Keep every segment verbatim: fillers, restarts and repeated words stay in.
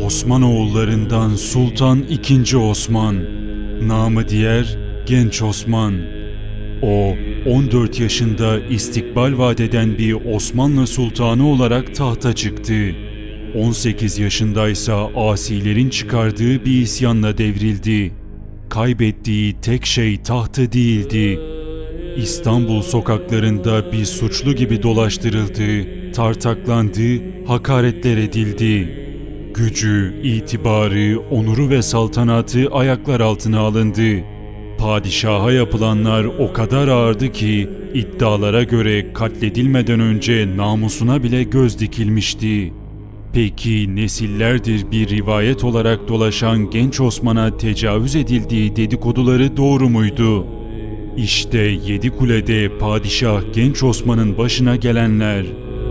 Osmanoğullarından Sultan ikinci. Osman, namı diğer Genç Osman. O, on dört yaşında istikbal vaat eden bir Osmanlı sultanı olarak tahta çıktı. on sekiz yaşındaysa asilerin çıkardığı bir isyanla devrildi. Kaybettiği tek şey tahtı değildi. İstanbul sokaklarında bir suçlu gibi dolaştırıldı, tartaklandı, hakaretler edildi. Gücü, itibarı, onuru ve saltanatı ayaklar altına alındı. Padişaha yapılanlar o kadar ağırdı ki iddialara göre katledilmeden önce namusuna bile göz dikilmişti. Peki nesillerdir bir rivayet olarak dolaşan Genç Osman'a tecavüz edildiği dedikoduları doğru muydu? İşte Yedikule'de Padişah Genç Osman'ın başına gelenler.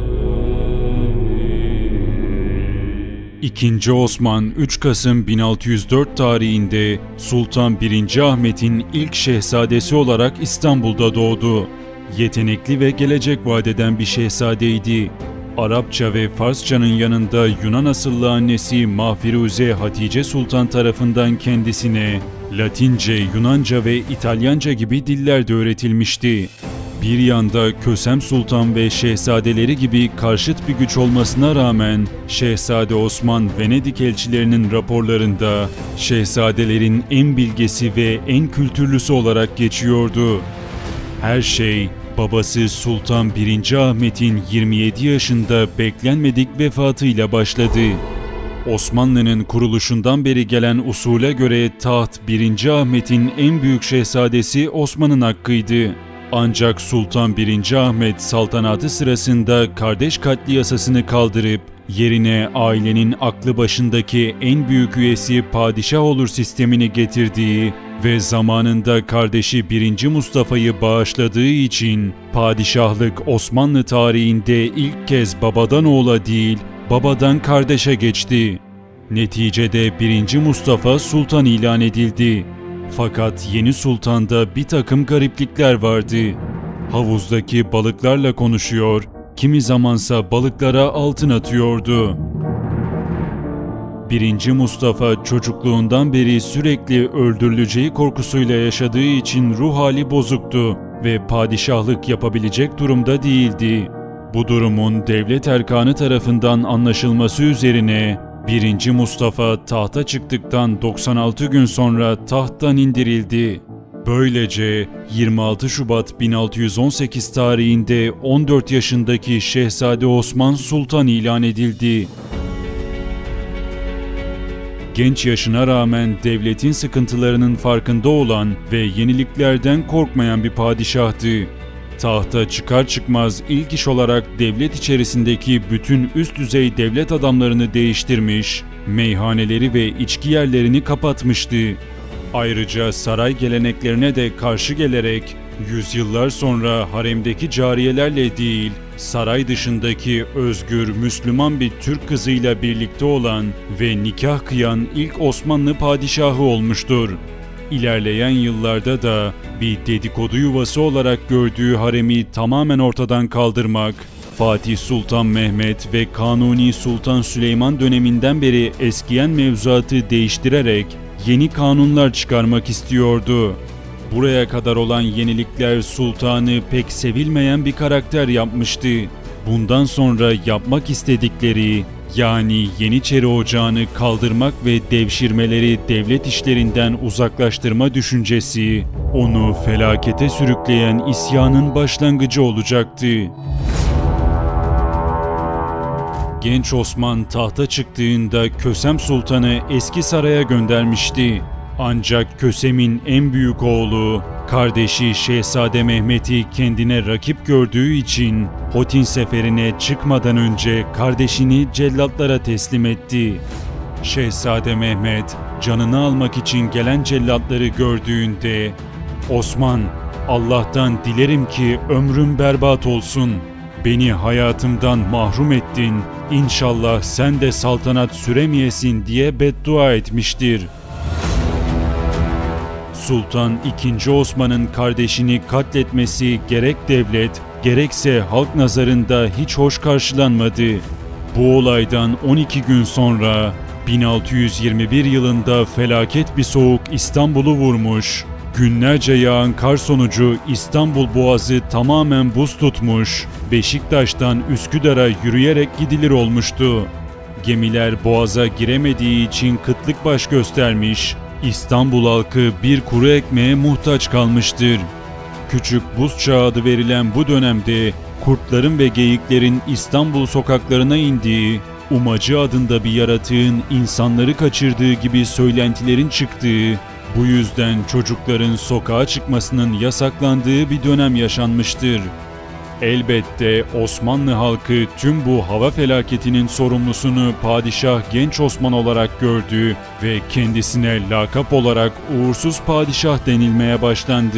İkinci. Osman üç Kasım bin altı yüz dört tarihinde Sultan birinci. Ahmet'in ilk şehzadesi olarak İstanbul'da doğdu. Yetenekli ve gelecek vaat eden bir şehzadeydi. Arapça ve Farsçanın yanında Yunan asıllı annesi Mahfiruze Hatice Sultan tarafından kendisine Latince, Yunanca ve İtalyanca gibi diller de öğretilmişti. Bir yanda Kösem Sultan ve şehzadeleri gibi karşıt bir güç olmasına rağmen Şehzade Osman Venedik elçilerinin raporlarında şehzadelerin en bilgesi ve en kültürlüsü olarak geçiyordu. Her şey babası Sultan birinci. Ahmet'in yirmi yedi yaşında beklenmedik vefatıyla başladı. Osmanlı'nın kuruluşundan beri gelen usule göre taht birinci. Ahmet'in en büyük şehzadesi Osman'ın hakkıydı. Ancak Sultan birinci. Ahmet saltanatı sırasında kardeş katli yasasını kaldırıp yerine ailenin aklı başındaki en büyük üyesi padişah olur sistemini getirdiği ve zamanında kardeşi birinci. Mustafa'yı bağışladığı için padişahlık Osmanlı tarihinde ilk kez babadan oğula değil, babadan kardeşe geçti. Neticede birinci. Mustafa sultan ilan edildi. Fakat yeni sultanda bir takım gariplikler vardı. Havuzdaki balıklarla konuşuyor, kimi zamansa balıklara altın atıyordu. birinci. Mustafa çocukluğundan beri sürekli öldürüleceği korkusuyla yaşadığı için ruh hali bozuktu ve padişahlık yapabilecek durumda değildi. Bu durumun devlet erkanı tarafından anlaşılması üzerine birinci. Mustafa tahta çıktıktan doksan altı gün sonra tahttan indirildi. Böylece yirmi altı Şubat bin altı yüz on sekiz tarihinde on dört yaşındaki Şehzade Osman Sultan ilan edildi. Genç yaşına rağmen devletin sıkıntılarının farkında olan ve yeniliklerden korkmayan bir padişahtı. Tahta çıkar çıkmaz ilk iş olarak devlet içerisindeki bütün üst düzey devlet adamlarını değiştirmiş, meyhaneleri ve içki yerlerini kapatmıştı. Ayrıca saray geleneklerine de karşı gelerek yüzyıllar sonra haremdeki cariyelerle değil, saray dışındaki özgür Müslüman bir Türk kızıyla birlikte olan ve nikah kıyan ilk Osmanlı padişahı olmuştur. İlerleyen yıllarda da bir dedikodu yuvası olarak gördüğü haremi tamamen ortadan kaldırmak, Fatih Sultan Mehmet ve Kanuni Sultan Süleyman döneminden beri eskiyen mevzuatı değiştirerek yeni kanunlar çıkarmak istiyordu. Buraya kadar olan yenilikler sultanı pek sevilmeyen bir karakter yapmıştı. Bundan sonra yapmak istedikleri, yani Yeniçeri Ocağı'nı kaldırmak ve devşirmeleri devlet işlerinden uzaklaştırma düşüncesi, onu felakete sürükleyen isyanın başlangıcı olacaktı. Genç Osman tahta çıktığında Kösem Sultan'ı eski saraya göndermişti. Ancak Kösem'in en büyük oğlu, kardeşi Şehzade Mehmet'i kendine rakip gördüğü için Hotin seferine çıkmadan önce kardeşini cellatlara teslim etti. Şehzade Mehmet canını almak için gelen cellatları gördüğünde "Osman, Allah'tan dilerim ki ömrüm berbat olsun. Beni hayatımdan mahrum ettin. İnşallah sen de saltanat süremeyesin" diye beddua etmiştir. Sultan ikinci. Osman'ın kardeşini katletmesi gerek devlet, gerekse halk nazarında hiç hoş karşılanmadı. Bu olaydan on iki gün sonra bin altı yüz yirmi bir yılında felaket bir soğuk İstanbul'u vurmuş. Günlerce yağan kar sonucu İstanbul Boğazı tamamen buz tutmuş, Beşiktaş'tan Üsküdar'a yürüyerek gidilir olmuştu. Gemiler boğaza giremediği için kıtlık baş göstermiş, İstanbul halkı bir kuru ekmeğe muhtaç kalmıştır. Küçük buz çağı adı verilen bu dönemde kurtların ve geyiklerin İstanbul sokaklarına indiği, Umacı adında bir yaratığın insanları kaçırdığı gibi söylentilerin çıktığı, bu yüzden çocukların sokağa çıkmasının yasaklandığı bir dönem yaşanmıştır. Elbette Osmanlı halkı tüm bu hava felaketinin sorumlusunu Padişah Genç Osman olarak gördü ve kendisine lakap olarak uğursuz padişah denilmeye başlandı.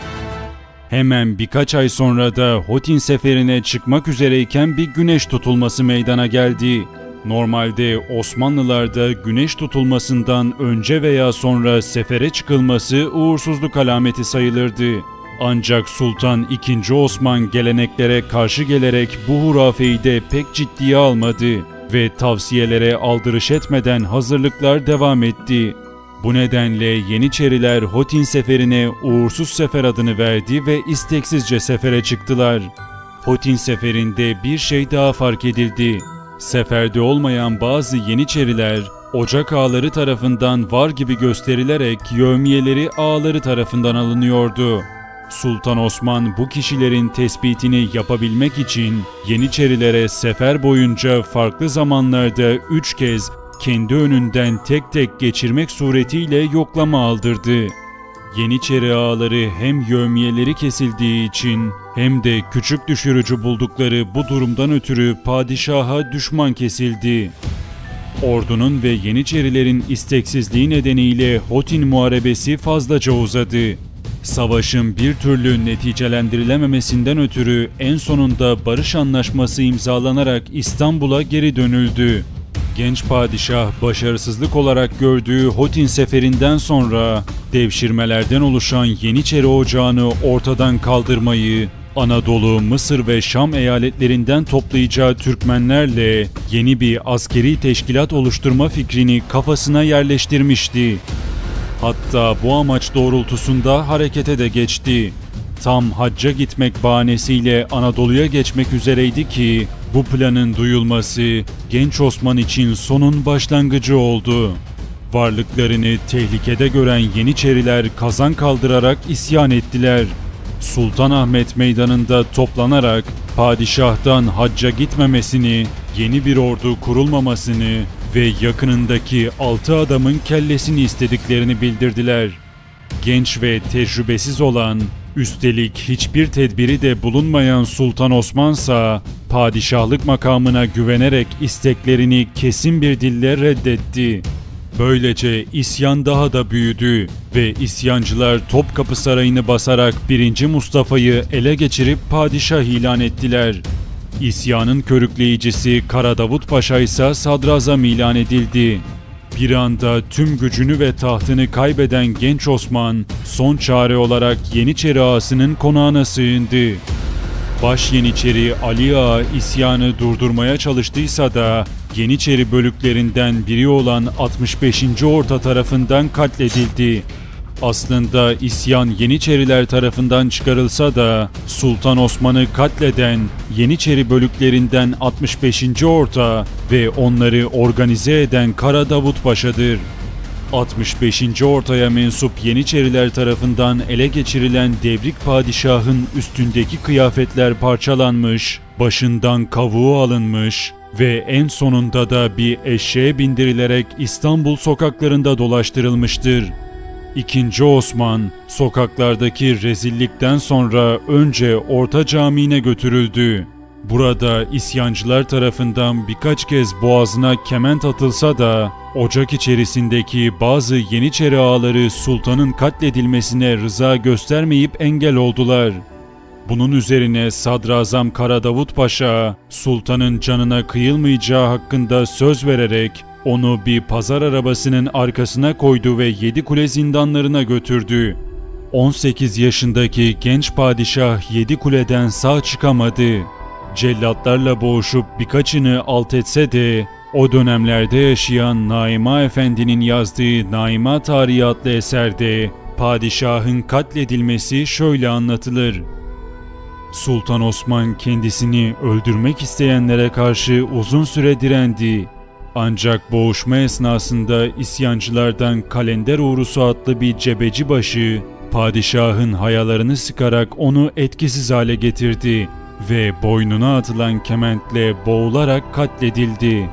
Hemen birkaç ay sonra da Hotin seferine çıkmak üzereyken bir güneş tutulması meydana geldi. Normalde Osmanlılarda güneş tutulmasından önce veya sonra sefere çıkılması uğursuzluk alameti sayılırdı. Ancak Sultan ikinci. Osman geleneklere karşı gelerek bu hurafeyi de pek ciddiye almadı ve tavsiyelere aldırış etmeden hazırlıklar devam etti. Bu nedenle Yeniçeriler Hotin seferine uğursuz sefer adını verdi ve isteksizce sefere çıktılar. Hotin seferinde bir şey daha fark edildi. Seferde olmayan bazı Yeniçeriler ocak ağaları tarafından var gibi gösterilerek yevmiyeleri ağaları tarafından alınıyordu. Sultan Osman bu kişilerin tespitini yapabilmek için Yeniçerilere sefer boyunca farklı zamanlarda üç kez kendi önünden tek tek geçirmek suretiyle yoklama aldırdı. Yeniçeri ağaları hem yevmiyeleri kesildiği için hem de küçük düşürücü buldukları bu durumdan ötürü padişaha düşman kesildi. Ordunun ve Yeniçerilerin isteksizliği nedeniyle Hotin Muharebesi fazlaca uzadı. Savaşın bir türlü neticelendirilememesinden ötürü en sonunda barış anlaşması imzalanarak İstanbul'a geri dönüldü. Genç padişah başarısızlık olarak gördüğü Hotin seferinden sonra devşirmelerden oluşan Yeniçeri ocağını ortadan kaldırmayı, Anadolu, Mısır ve Şam eyaletlerinden toplayacağı Türkmenlerle yeni bir askeri teşkilat oluşturma fikrini kafasına yerleştirmişti. Hatta bu amaç doğrultusunda harekete de geçti. Tam hacca gitmek bahanesiyle Anadolu'ya geçmek üzereydi ki bu planın duyulması Genç Osman için sonun başlangıcı oldu. Varlıklarını tehlikede gören Yeniçeriler kazan kaldırarak isyan ettiler. Sultanahmet Meydanı'nda toplanarak padişahtan hacca gitmemesini, yeni bir ordu kurulmamasını ve yakınındaki altı adamın kellesini istediklerini bildirdiler. Genç ve tecrübesiz olan, üstelik hiçbir tedbiri de bulunmayan Sultan Osmansa, padişahlık makamına güvenerek isteklerini kesin bir dille reddetti. Böylece isyan daha da büyüdü ve isyancılar Topkapı Sarayı'nı basarak birinci. Mustafa'yı ele geçirip padişah ilan ettiler. İsyanın körükleyicisi Kara Davut Paşa ise sadrazam ilan edildi. Bir anda tüm gücünü ve tahtını kaybeden Genç Osman, son çare olarak Yeniçeri ağasının konağına sığındı. Baş Yeniçeri Ali Ağa isyanı durdurmaya çalıştıysa da Yeniçeri bölüklerinden biri olan altmış beşinci. Orta tarafından katledildi. Aslında isyan Yeniçeriler tarafından çıkarılsa da Sultan Osman'ı katleden Yeniçeri bölüklerinden altmış beşinci. Orta ve onları organize eden Kara Davut Paşa'dır. altmış beşinci. Ortaya mensup Yeniçeriler tarafından ele geçirilen Devrik Padişah'ın üstündeki kıyafetler parçalanmış, başından kavuğu alınmış ve en sonunda da bir eşeğe bindirilerek İstanbul sokaklarında dolaştırılmıştır. İkinci. Osman, sokaklardaki rezillikten sonra önce Orta Camii'ne götürüldü. Burada isyancılar tarafından birkaç kez boğazına kement atılsa da ocak içerisindeki bazı Yeniçeri ağaları sultanın katledilmesine rıza göstermeyip engel oldular. Bunun üzerine Sadrazam Kara Davut Paşa, sultanın canına kıyılmayacağı hakkında söz vererek onu bir pazar arabasının arkasına koydu ve Yedikule zindanlarına götürdü. on sekiz yaşındaki genç padişah Yedikule'den sağ çıkamadı. Cellatlarla boğuşup birkaçını alt etse de O dönemlerde yaşayan Naima Efendi'nin yazdığı Naima Tarihi adlı eserde padişahın katledilmesi şöyle anlatılır. Sultan Osman kendisini öldürmek isteyenlere karşı uzun süre direndi. Ancak boğuşma esnasında isyancılardan Kalender Uğrusu adlı bir cebecibaşı, padişahın hayalarını sıkarak onu etkisiz hale getirdi ve boynuna atılan kementle boğularak katledildi.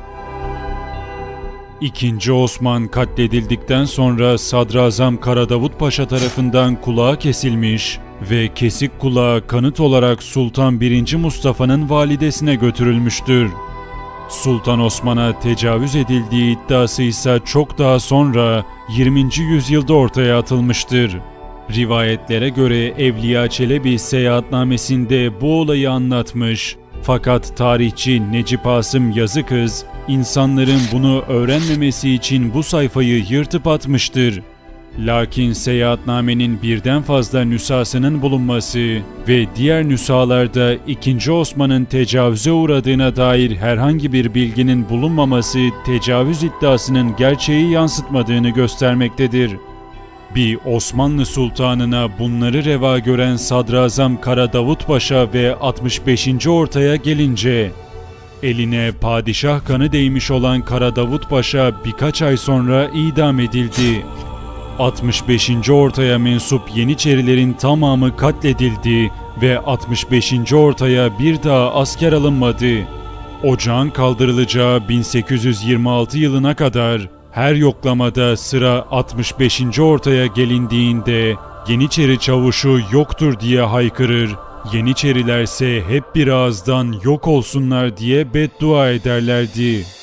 İkinci Osman katledildikten sonra Sadrazam Karadavut Paşa tarafından kulağı kesilmiş ve kesik kulağı kanıt olarak Sultan birinci Mustafa'nın validesine götürülmüştür. Sultan Osman'a tecavüz edildiği iddiası ise çok daha sonra yirminci yüzyılda ortaya atılmıştır. Rivayetlere göre Evliya Çelebi seyahatnamesinde bu olayı anlatmış. Fakat tarihçi Necip Asım Yazıkız, insanların bunu öğrenmemesi için bu sayfayı yırtıp atmıştır. Lakin seyahatnamenin birden fazla nüshasının bulunması ve diğer nüshalarda ikinci Osman'ın tecavüze uğradığına dair herhangi bir bilginin bulunmaması tecavüz iddiasının gerçeği yansıtmadığını göstermektedir. Bir Osmanlı sultanına bunları reva gören Sadrazam Karadavut Paşa ve altmış beşinci ortaya gelince, eline padişah kanı değmiş olan Karadavut Paşa birkaç ay sonra idam edildi. altmış beşinci ortaya mensup Yeniçerilerin tamamı katledildi ve altmış beşinci ortaya bir daha asker alınmadı. Ocağın kaldırılacağı bin sekiz yüz yirmi altı yılına kadar her yoklamada sıra altmış beşinci ortaya gelindiğinde Yeniçeri çavuşu yoktur diye haykırır, Yeniçerilerse hep bir ağızdan yok olsunlar diye beddua ederlerdi.